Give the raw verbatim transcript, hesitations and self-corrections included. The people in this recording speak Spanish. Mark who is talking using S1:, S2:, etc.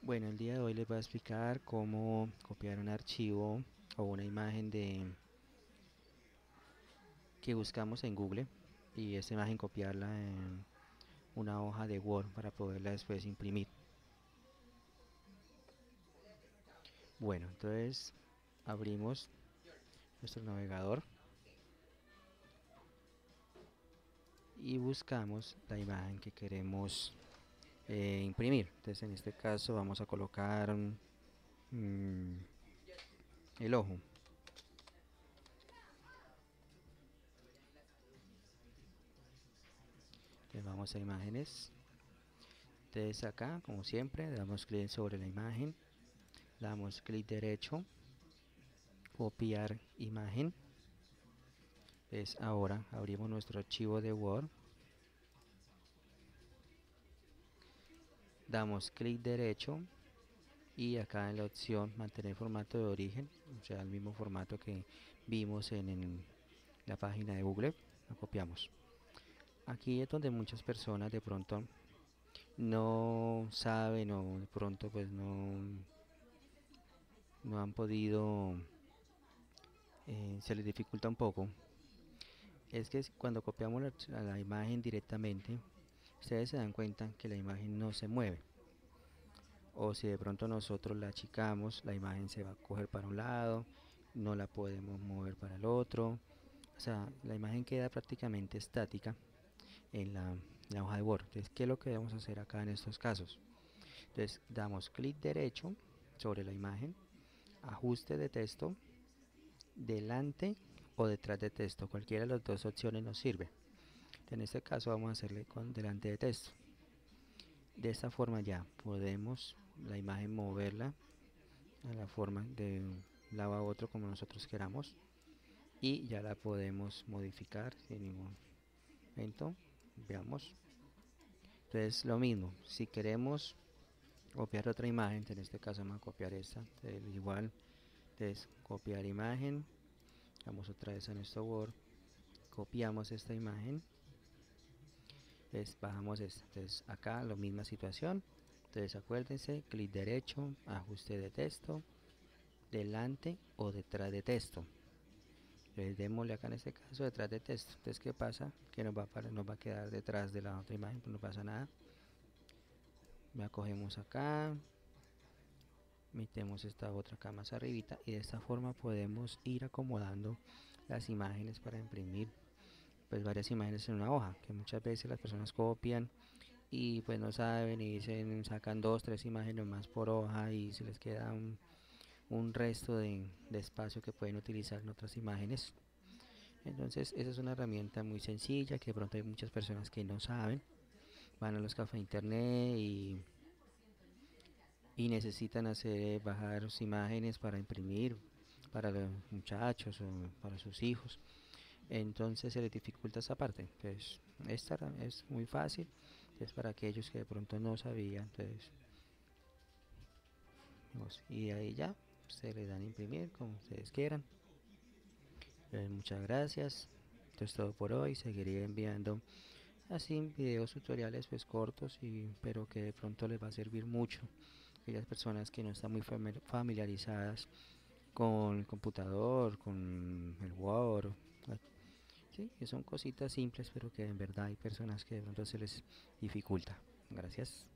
S1: Bueno, el día de hoy les voy a explicar cómo copiar un archivo o una imagen de que buscamos en Google y esta imagen copiarla en una hoja de Word para poderla después imprimir. Bueno, entonces abrimos nuestro navegador y buscamos la imagen que queremos eh, imprimir. Entonces en este caso vamos a colocar mm, el ojo. Entonces vamos a imágenes. Entonces acá, como siempre, damos clic sobre la imagen, le damos clic derecho, copiar imagen. Entonces ahora abrimos nuestro archivo de Word, damos clic derecho y acá en la opción mantener formato de origen, o sea el mismo formato que vimos en, en la página de Google, lo copiamos. Aquí es donde muchas personas de pronto no saben o de pronto pues no, no han podido, eh, se les dificulta un poco. Es que cuando copiamos la, la imagen directamente, ustedes se dan cuenta que la imagen no se mueve. O si de pronto nosotros la achicamos, la imagen se va a coger para un lado, no la podemos mover para el otro. O sea, la imagen queda prácticamente estática en la, en la hoja de Word. Entonces, ¿qué es lo que debemos hacer acá en estos casos? Entonces, damos clic derecho sobre la imagen, ajuste de texto, delante o detrás de texto. Cualquiera de las dos opciones nos sirve. En este caso vamos a hacerle con delante de texto. De esta forma ya podemos la imagen moverla a la forma de un lado a otro como nosotros queramos y ya la podemos modificar sin ningún momento. Veamos. Entonces lo mismo, si queremos copiar otra imagen, en este caso vamos a copiar esta, entonces, igual, entonces copiar imagen, vamos otra vez a nuestro Word, copiamos esta imagen, entonces bajamos esta, entonces acá la misma situación. Entonces acuérdense, clic derecho, ajuste de texto, delante o detrás de texto. Entonces démosle acá en este caso detrás de texto. Entonces ¿qué pasa? Que nos va a, nos va a quedar detrás de la otra imagen, pues no pasa nada. La cogemos acá, metemos esta otra acá más arribita y de esta forma podemos ir acomodando las imágenes para imprimir pues varias imágenes en una hoja, que muchas veces las personas copian y pues no saben y dicen, sacan dos, tres imágenes más por hoja y se les queda un, un resto de, de espacio que pueden utilizar en otras imágenes. Entonces esa es una herramienta muy sencilla que de pronto hay muchas personas que no saben, van a los cafés internet y, y necesitan hacer bajar sus imágenes para imprimir para los muchachos o para sus hijos, entonces se les dificulta esa parte. Entonces esta es muy fácil, es para aquellos que de pronto no sabían. Entonces y de ahí ya se le dan a imprimir como ustedes quieran. Entonces, muchas gracias, esto es todo por hoy. Seguiré enviando así videos tutoriales pues cortos y pero que de pronto les va a servir mucho a aquellas personas que no están muy familiarizadas con el computador, con el Word. Sí, que son cositas simples, pero que en verdad hay personas que de pronto se les dificulta. Gracias.